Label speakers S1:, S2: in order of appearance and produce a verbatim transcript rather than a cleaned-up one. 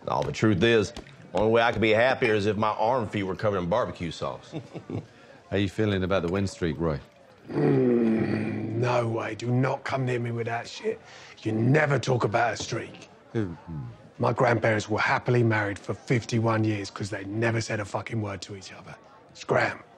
S1: No, the truth is, only way I could be happier is if my arm feet were covered in barbecue sauce.
S2: How you feeling about the win streak, Roy?
S3: Mm, no way. Do not come near me with that shit. You never talk about a streak.
S2: Mm-hmm.
S3: My grandparents were happily married for fifty-one years because they never said a fucking word to each other. Scram.